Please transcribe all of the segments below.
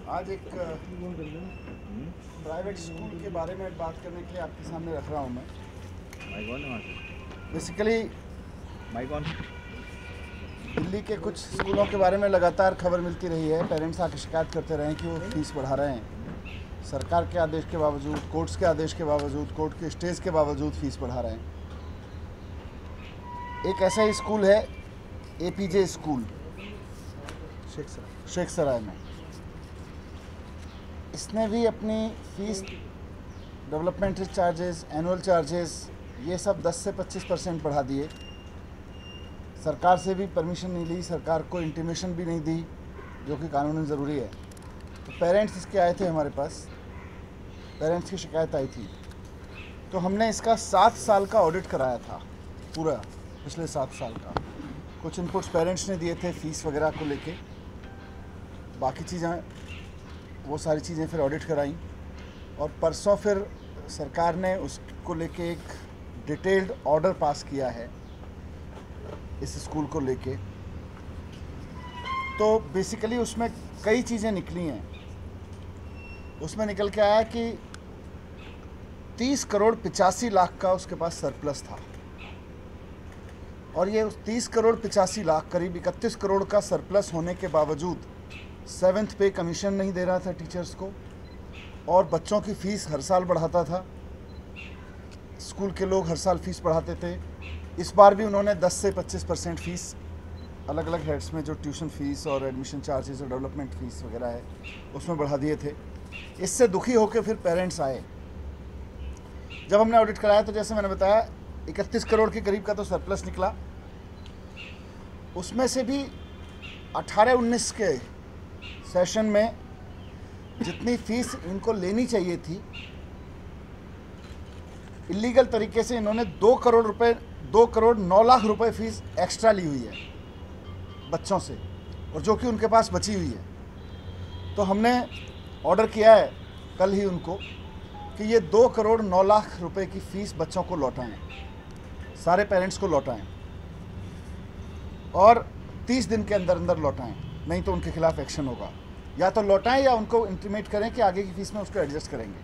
आज एक private school के बारे में बात करने के लिए आपके सामने रख रहा हूँ मैं। बेसिकली दिल्ली के कुछ स्कूलों के बारे में लगातार खबर मिलती रही है। पेरेंट्स आके शिकायत करते रहे हैं कि वो फीस बढ़ा रहे हैं। सरकार के आदेश के बावजूद, कोर्ट्स के आदेश के बावजूद, कोर्ट के स्टेज के बावजूद फीस बढ़ा रहे हैं। एक ऐसा ही स्कूल है APEEJAY स्कूल शेख सराय में। इसने भी अपनी फीस, डेवलपमेंटल चार्जेस, एनुअल चार्जेस, ये सब 10 से 25% बढ़ा दिए। सरकार से भी परमिशन नहीं ली, सरकार को इंटीमेशन भी नहीं दी, जो कि कानूनन ज़रूरी है। तो पेरेंट्स इसके आए थे हमारे पास, पेरेंट्स की शिकायत आई थी। तो हमने इसका 7 साल का ऑडिट कराया था, पूरा पिछले 7 साल का। कुछ इनपुट्स पेरेंट्स ने दिए थे फीस वगैरह को लेके, बाकी चीज़ें, वो सारी चीज़ें फिर ऑडिट कराई। और परसों फिर सरकार ने उसको लेके एक डिटेल्ड ऑर्डर पास किया है इस स्कूल को लेके। तो बेसिकली उसमें कई चीज़ें निकली हैं। उसमें निकल के आया कि 30 करोड़ 85 लाख का उसके पास सरप्लस था, और ये उस 30 करोड़ 85 लाख, करीब 31 करोड़ का सरप्लस होने के बावजूद 7th पे कमीशन नहीं दे रहा था टीचर्स को, और बच्चों की फ़ीस हर साल बढ़ाता था। स्कूल के लोग हर साल फ़ीस बढ़ाते थे। इस बार भी उन्होंने 10 से 25% फ़ीस अलग अलग हेड्स में, जो ट्यूशन फ़ीस और एडमिशन चार्जेस और डेवलपमेंट फ़ीस वगैरह है, उसमें बढ़ा दिए थे। इससे दुखी होकर फिर पेरेंट्स आए। जब हमने ऑडिट कराया तो जैसे मैंने बताया 31 करोड़ के करीब का तो सरप्लस निकला। उसमें से भी 18-19 के सेशन में जितनी फ़ीस इनको लेनी चाहिए थी, इलीगल तरीके से इन्होंने 2 करोड़ 9 लाख रुपए फ़ीस एक्स्ट्रा ली हुई है बच्चों से, और जो कि उनके पास बची हुई है। तो हमने ऑर्डर किया है कल ही उनको कि ये 2 करोड़ 9 लाख रुपए की फ़ीस बच्चों को लौटाएं, सारे पेरेंट्स को लौटाएं, और 30 दिन के अंदर अंदर लौटाएं, नहीं तो उनके खिलाफ एक्शन होगा। या तो लौटाएं या उनको इंटीमेट करें कि आगे की फ़ीस में उसको एडजस्ट करेंगे।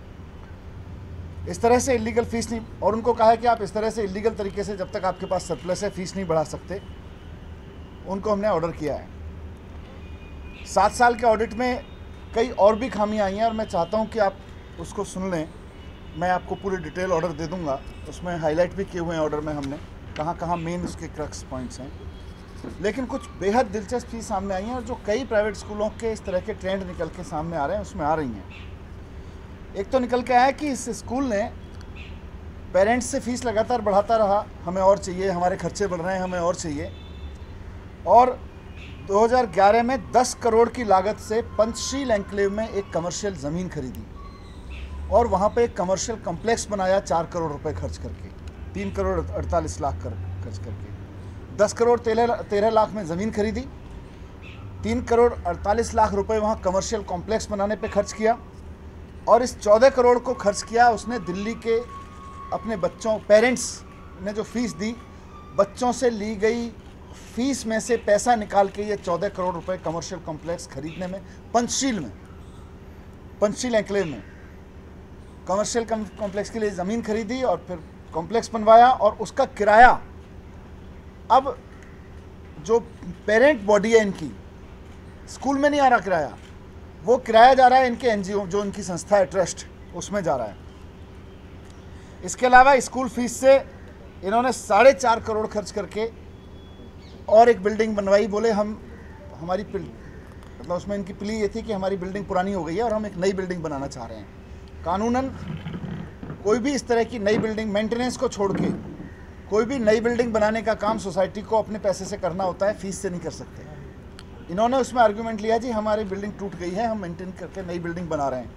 इस तरह से इलीगल फ़ीस नहीं, और उनको कहा है कि आप इस तरह से इलीगल तरीके से जब तक आपके पास सरप्लस है फ़ीस नहीं बढ़ा सकते। उनको हमने ऑर्डर किया है। 7 साल के ऑडिट में कई और भी खामियां आई हैं, और मैं चाहता हूं कि आप उसको सुन लें। मैं आपको पूरी डिटेल ऑर्डर दे दूंगा, उसमें हाईलाइट भी किए हुए हैं ऑर्डर में हमने, कहाँ कहाँ मेन उसके क्रक्स पॉइंट्स हैं। लेकिन कुछ बेहद दिलचस्प चीज़ सामने आई हैं, और जो कई प्राइवेट स्कूलों के इस तरह के ट्रेंड निकल के सामने आ रहे हैं, उसमें आ रही हैं। एक तो निकल के आया कि इस स्कूल ने पेरेंट्स से फ़ीस लगातार बढ़ाता रहा, हमें और चाहिए, हमारे खर्चे बढ़ रहे हैं, हमें और चाहिए। और 2011 में 10 करोड़ की लागत से पंचशील एन्क्लेव में एक कमर्शियल ज़मीन खरीदी, और वहाँ पे एक कमर्शियल कॉम्प्लेक्स बनाया 4 करोड़ रुपए खर्च करके, 3 करोड़ 48 लाख खर्च करके। 10 करोड़ 13 लाख में ज़मीन खरीदी, 3 करोड़ 48 लाख रुपए वहाँ कमर्शियल कॉम्प्लेक्स बनाने पे खर्च किया, और इस 14 करोड़ को खर्च किया उसने दिल्ली के अपने बच्चों, पेरेंट्स ने जो फ़ीस दी, बच्चों से ली गई फ़ीस में से पैसा निकाल के ये 14 करोड़ रुपए कमर्शियल कॉम्प्लेक्स खरीदने में, पंचशील एन्क्लेव में कमर्शियल कॉम्प्लेक्स के लिए ज़मीन खरीदी, और फिर कॉम्प्लेक्स बनवाया, और उसका किराया, अब जो पेरेंट बॉडी है इनकी, स्कूल में नहीं आ रहा किराया, वो किराया जा रहा है इनके NGO, जो इनकी संस्था है, ट्रस्ट, उसमें जा रहा है। इसके अलावा स्कूल फीस से इन्होंने 4.5 करोड़ खर्च करके और एक बिल्डिंग बनवाई। बोले हमारी मतलब उसमें इनकी प्ली ये थी कि हमारी बिल्डिंग पुरानी हो गई है और हम एक नई बिल्डिंग बनाना चाह रहे हैं। कानूनन कोई भी इस तरह की नई बिल्डिंग, मेंटेनेंस को छोड़ के कोई भी नई बिल्डिंग बनाने का काम सोसाइटी को अपने पैसे से करना होता है, फीस से नहीं कर सकते। इन्होंने उसमें आर्गूमेंट लिया, जी हमारी बिल्डिंग टूट गई है, हम मेंटेन करके नई बिल्डिंग बना रहे हैं,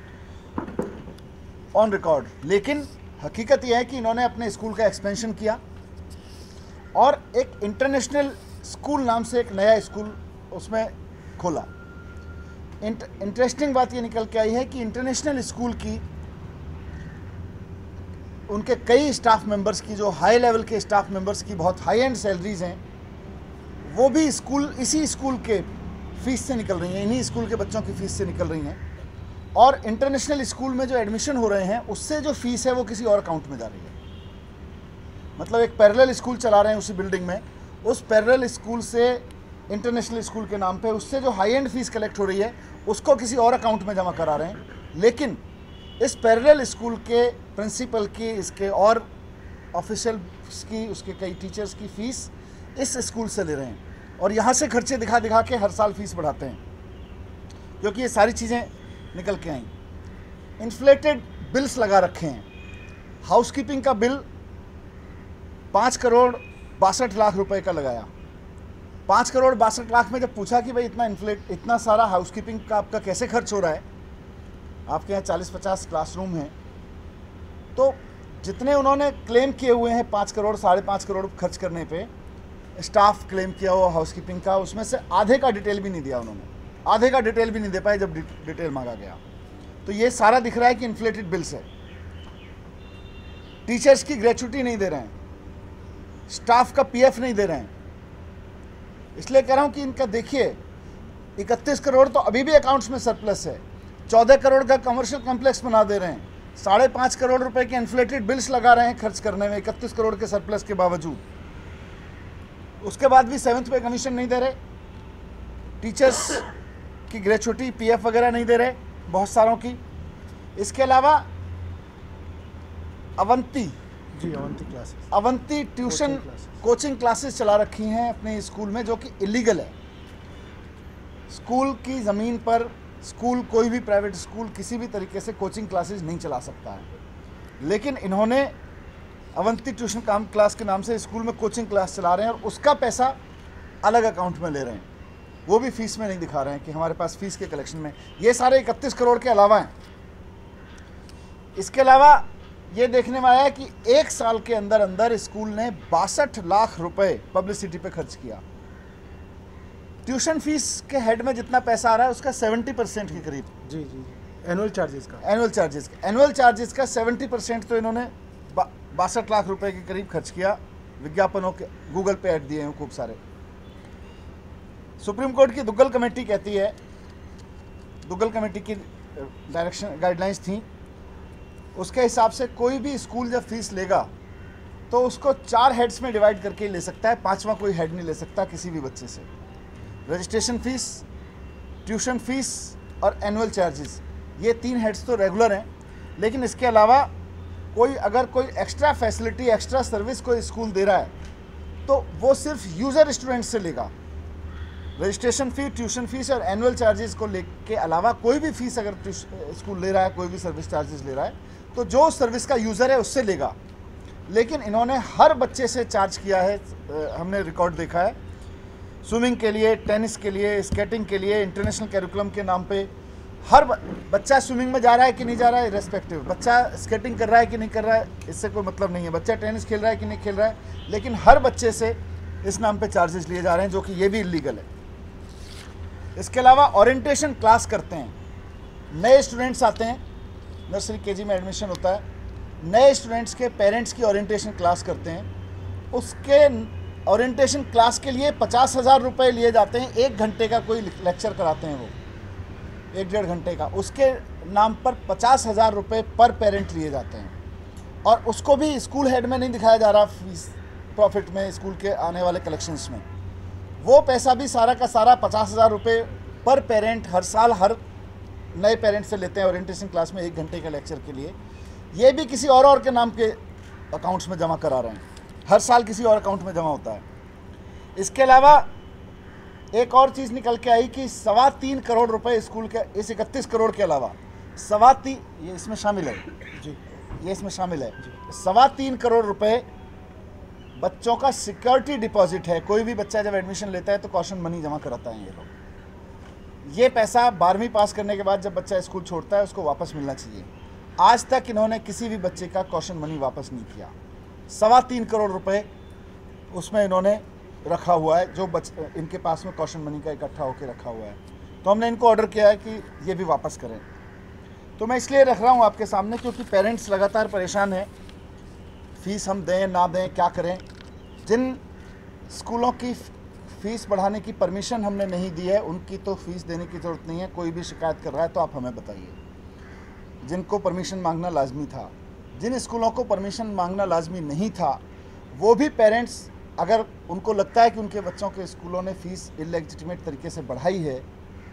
ऑन रिकॉर्ड। लेकिन हकीकत यह है कि इन्होंने अपने स्कूल का एक्सपेंशन किया, और एक इंटरनेशनल स्कूल नाम से एक नया स्कूल उसमें खोला। इंटरेस्टिंग बात ये निकल के आई है कि इंटरनेशनल स्कूल की, उनके कई स्टाफ मेंबर्स की, जो हाई लेवल के स्टाफ मेंबर्स की बहुत हाई एंड सैलरीज हैं, वो भी इसी स्कूल के फ़ीस से निकल रही हैं, इन्हीं स्कूल के बच्चों की फ़ीस से निकल रही हैं। और इंटरनेशनल स्कूल में जो एडमिशन हो रहे हैं उससे जो फ़ीस है वो किसी और अकाउंट में जा रही है। मतलब एक पैरेलल स्कूल चला रहे हैं उसी बिल्डिंग में, उस पैरेलल स्कूल से इंटरनेशनल स्कूल के नाम पे उससे जो हाई एंड फीस कलेक्ट हो रही है उसको किसी और अकाउंट में जमा करा रहे हैं। लेकिन इस पैरेलल स्कूल के प्रिंसिपल की, इसके और ऑफिशियल्स की, उसके कई टीचर्स की फ़ीस इस स्कूल से ले रहे हैं और यहाँ से खर्चे दिखा दिखा के हर साल फीस बढ़ाते हैं, क्योंकि ये सारी चीज़ें निकल के आई। इन्फ्लेटेड बिल्स लगा रखे हैं। हाउसकीपिंग का बिल 5,62,00,000 रुपए का लगाया। 5,62,00,000 में जब पूछा कि भाई इतना सारा हाउसकीपिंग का आपका कैसे खर्च हो रहा है, आपके यहाँ 40-50 क्लासरूम हैं, तो जितने उन्होंने क्लेम किए हुए हैं 5 करोड़ 5.5 करोड़ खर्च करने पे, स्टाफ क्लेम किया हुआ हाउसकीपिंग का, उसमें से आधे का डिटेल भी नहीं दिया उन्होंने, आधे का डिटेल भी नहीं दे पाए जब डिटेल मांगा गया। तो ये सारा दिख रहा है कि इन्फ्लेटेड बिल्स है। टीचर्स की ग्रेचुटी नहीं दे रहे हैं, स्टाफ का पीएफ नहीं दे रहे हैं। इसलिए कह रहा हूं कि इनका देखिए 31 करोड़ तो अभी भी अकाउंट्स में सरप्लस है, 14 करोड़ का कमर्शियल कॉम्प्लेक्स बना दे रहे हैं, 5.5 करोड़ रुपए के इन्फ्लेटेड बिल्स लगा रहे हैं खर्च करने में 31 करोड़ के सरप्लस के बावजूद। उसके बाद भी 7th पे कमीशन नहीं दे रहे, टीचर्स की ग्रेचुटी पीएफ वगैरह नहीं दे रहे बहुत सारों की। इसके अलावा अवंती ट्यूशन कोचिंग क्लासेस चला रखी हैं अपने स्कूल में, जो कि इलीगल है। स्कूल की ज़मीन पर स्कूल, कोई भी प्राइवेट स्कूल किसी भी तरीके से कोचिंग क्लासेस नहीं चला सकता है, लेकिन इन्होंने अवंती ट्यूशन क्लास के नाम से स्कूल में कोचिंग क्लास चला रहे हैं और उसका पैसा अलग अकाउंट में ले रहे हैं, वो भी फीस में नहीं दिखा रहे हैं कि हमारे पास फीस के कलेक्शन में। ये सारे 31 करोड़ के अलावा हैं। इसके अलावा ये देखने में आया कि 1 साल के अंदर अंदर स्कूल ने 62 लाख रुपए पब्लिसिटी पे खर्च किया। ट्यूशन फीस के हेड में जितना पैसा आ रहा है उसका 70% के करीब, जी, एनुअल चार्जेस का 70% तो इन्होंने 62 लाख रुपए के करीब खर्च किया। विज्ञापनों के गूगल पे ऐड दिए हैं खूब सारे। सुप्रीम कोर्ट की दुग्गल कमेटी कहती है, दुग्गल कमेटी की डायरेक्शन गाइडलाइंस थी, उसके हिसाब से कोई भी स्कूल जब फीस लेगा तो उसको 4 हेड्स में डिवाइड करके ले सकता है, 5वां कोई हेड नहीं ले सकता किसी भी बच्चे से। रजिस्ट्रेशन फीस, ट्यूशन फीस और एनुअल चार्जेस, ये 3 हेड्स तो रेगुलर हैं, लेकिन इसके अलावा अगर कोई एक्स्ट्रा फैसिलिटी, एक्स्ट्रा सर्विस कोई स्कूल दे रहा है तो वो सिर्फ यूज़र स्टूडेंट से लेगा। रजिस्ट्रेशन फी, ट्यूशन फीस और एनुअल चार्जेस को लेके अलावा कोई भी फीस अगर स्कूल ले रहा है, कोई भी सर्विस चार्जेस ले रहा है, तो जो सर्विस का यूज़र है उससे लेगा। लेकिन इन्होंने हर बच्चे से चार्ज किया है, हमने रिकॉर्ड देखा है, स्विमिंग के लिए, टेनिस के लिए, स्केटिंग के लिए, इंटरनेशनल कैरिकुलम के नाम पे। हर बच्चा स्विमिंग में जा रहा है कि नहीं जा रहा है रेस्पेक्टिव, बच्चा स्केटिंग कर रहा है कि नहीं कर रहा है इससे कोई मतलब नहीं है, बच्चा टेनिस खेल रहा है कि नहीं खेल रहा है, लेकिन हर बच्चे से इस नाम पे चार्जेस लिए जा रहे हैं, जो कि ये भी इलीगल है। इसके अलावा ओरिएंटेशन क्लास करते हैं, नए स्टूडेंट्स आते हैं, नर्सरी केजी में एडमिशन होता है, नए स्टूडेंट्स के पेरेंट्स की ओरिएंटेशन क्लास करते हैं। उसके ओरिएंटेशन क्लास के लिए 50,000 रुपये लिए जाते हैं, 1 घंटे का कोई लेक्चर कराते हैं वो, 1-1.5 घंटे का, उसके नाम पर 50,000 रुपये पर पेरेंट लिए जाते हैं। और उसको भी स्कूल हेड में नहीं दिखाया जा रहा फीस प्रॉफिट में, स्कूल के आने वाले कलेक्शंस में। वो पैसा भी सारा का सारा 50,000 रुपये पर पेरेंट हर साल हर नए पेरेंट से लेते हैं ओरिएंटेशन क्लास में 1 घंटे के लेक्चर के लिए। ये भी किसी और के नाम के अकाउंट्स में जमा करा रहे हैं, हर साल किसी और अकाउंट में जमा होता है। इसके अलावा एक और चीज़ निकल के आई कि 3.25 करोड़ रुपए स्कूल के, इस 31 करोड़ के अलावा 3.25, ये इसमें शामिल है जी, ये इसमें शामिल है, 3.25 करोड़ रुपए बच्चों का सिक्योरिटी डिपॉजिट है। कोई भी बच्चा जब एडमिशन लेता है तो कॉशन मनी जमा कराता है ये लोग। ये पैसा 12वीं पास करने के बाद जब बच्चा स्कूल छोड़ता है उसको वापस मिलना चाहिए। आज तक इन्होंने किसी भी बच्चे का कॉशन मनी वापस नहीं किया। 3.25 करोड़ रुपए उसमें इन्होंने रखा हुआ है, जो इनके पास में कॉशन मनी का इकट्ठा होकर रखा हुआ है। तो हमने इनको ऑर्डर किया है कि ये भी वापस करें। तो मैं इसलिए रख रहा हूँ आपके सामने क्योंकि पेरेंट्स लगातार परेशान हैं, फीस हम दें ना दें क्या करें। जिन स्कूलों की फ़ीस बढ़ाने की परमिशन हमने नहीं दी है, उनकी तो फ़ीस देने की ज़रूरत नहीं है। कोई भी शिकायत कर रहा है तो आप हमें बताइए। जिनको परमिशन मांगना लाजमी था, जिन स्कूलों को परमिशन मांगना लाजमी नहीं था, वो भी पेरेंट्स अगर उनको लगता है कि उनके बच्चों के स्कूलों ने फ़ीस इलेजिटिमेट तरीके से बढ़ाई है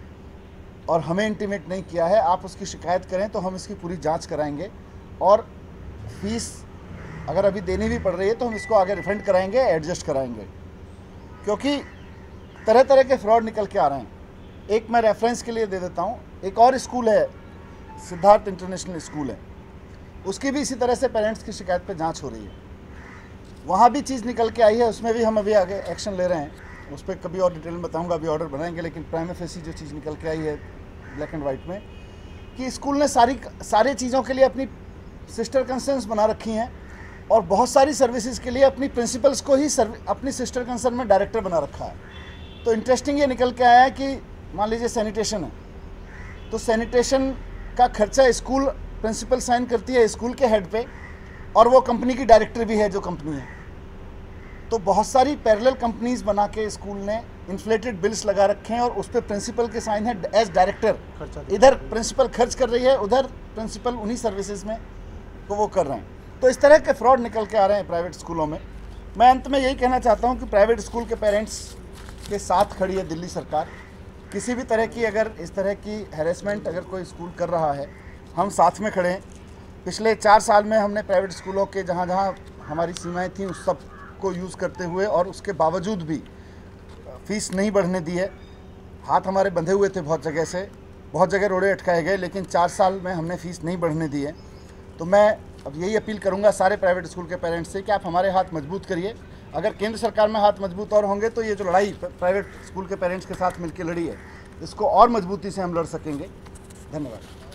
और हमें इंटीमेट नहीं किया है, आप उसकी शिकायत करें तो हम इसकी पूरी जांच कराएंगे और फ़ीस अगर अभी देनी भी पड़ रही है तो हम इसको आगे रिफंड कराएंगे, एडजस्ट कराएंगे, क्योंकि तरह तरह के फ्रॉड निकल के आ रहे हैं। एक मैं रेफरेंस के लिए दे देता हूँ, एक और स्कूल है, सिद्धार्थ इंटरनेशनल स्कूल है, उसकी भी इसी तरह से पेरेंट्स की शिकायत पे जांच हो रही है। वहाँ भी चीज़ निकल के आई है, उसमें भी हम अभी आगे एक्शन ले रहे हैं। उस पर कभी और डिटेल में बताऊँगा, अभी ऑर्डर बनाएंगे। लेकिन प्राइमा फेसी जो चीज़ निकल के आई है ब्लैक एंड वाइट में, कि स्कूल ने सारी चीज़ों के लिए अपनी सिस्टर कंसर्न्स बना रखी हैं और बहुत सारी सर्विसेज के लिए अपनी प्रिंसिपल्स को ही अपनी सिस्टर कंसर्न में डायरेक्टर बना रखा है। तो इंटरेस्टिंग ये निकल के आया है कि मान लीजिए सैनिटेशन है, तो सैनिटेशन का खर्चा स्कूल प्रिंसिपल साइन करती है स्कूल के हेड पे, और वो कंपनी की डायरेक्टर भी है जो कंपनी है। तो बहुत सारी पैरेलल कंपनीज बना के स्कूल ने इन्फ्लेटेड बिल्स लगा रखे हैं और उस पर प्रिंसिपल के साइन है एज डायरेक्टर। इधर प्रिंसिपल खर्च कर रही है, उधर प्रिंसिपल उन्हीं सर्विसेज में तो वो कर रहे हैं। तो इस तरह के फ्रॉड निकल के आ रहे हैं प्राइवेट स्कूलों में। मैं अंत में यही कहना चाहता हूँ कि प्राइवेट स्कूल के पेरेंट्स के साथ खड़ी है दिल्ली सरकार। किसी भी तरह की अगर इस तरह की हैरेसमेंट अगर कोई स्कूल कर रहा है, हम साथ में खड़े हैं। पिछले 4 साल में हमने प्राइवेट स्कूलों के जहाँ जहाँ हमारी सीमाएं थीं उस सब को यूज़ करते हुए और उसके बावजूद भी फ़ीस नहीं बढ़ने दी है। हाथ हमारे बंधे हुए थे बहुत जगह से, बहुत जगह रोड़े अटकाए गए, लेकिन 4 साल में हमने फ़ीस नहीं बढ़ने दी है। तो मैं अब यही अपील करूंगा सारे प्राइवेट स्कूल के पेरेंट्स से कि आप हमारे हाथ मजबूत करिए। अगर केंद्र सरकार में हाथ मजबूत और होंगे तो ये जो लड़ाई प्राइवेट स्कूल के पेरेंट्स के साथ मिलकर लड़ी है, इसको और मजबूती से हम लड़ सकेंगे। धन्यवाद।